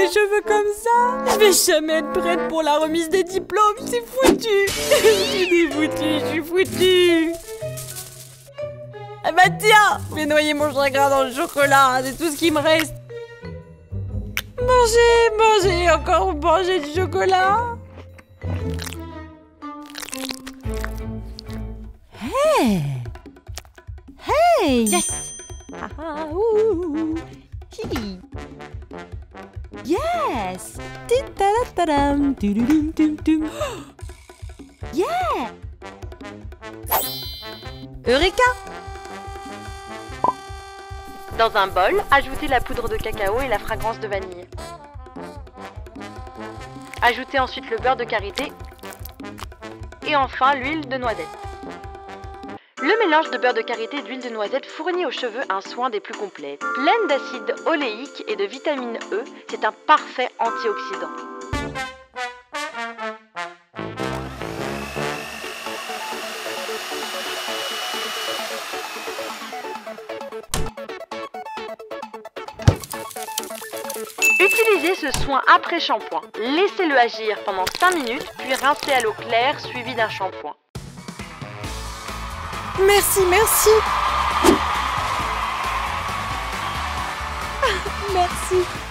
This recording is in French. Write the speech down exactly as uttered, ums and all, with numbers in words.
les cheveux comme ça. Je vais jamais être prête pour la remise des diplômes, c'est foutu. Je suis foutue, je suis foutue. Ah bah tiens, je vais noyer mon chagrin dans le chocolat, c'est tout ce qui me reste. Manger, manger, encore manger du chocolat. Hey! Hey! Yes! Ah, ouh. Hi. Yes! Ti-ta-da-ta-dam, tu-du-dum-tum-tum. Yeah! Eureka! Dans un bol, ajoutez la poudre de cacao et la fragrance de vanille. Ajoutez ensuite le beurre de karité et enfin l'huile de noisette. Le mélange de beurre de karité et d'huile de noisette fournit aux cheveux un soin des plus complets. Pleine d'acide oléique et de vitamine E, c'est un parfait antioxydant. Utilisez ce soin après shampoing. Laissez-le agir pendant cinq minutes, puis rincez à l'eau claire suivi d'un shampoing. Merci, merci. Merci.